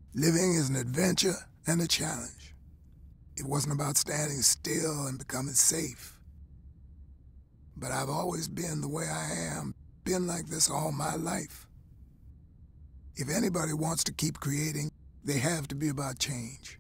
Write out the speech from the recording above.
Living is an adventure and a challenge. It wasn't about standing still and becoming safe. But I've always been the way I am, been like this all my life. If anybody wants to keep creating, they have to be about change.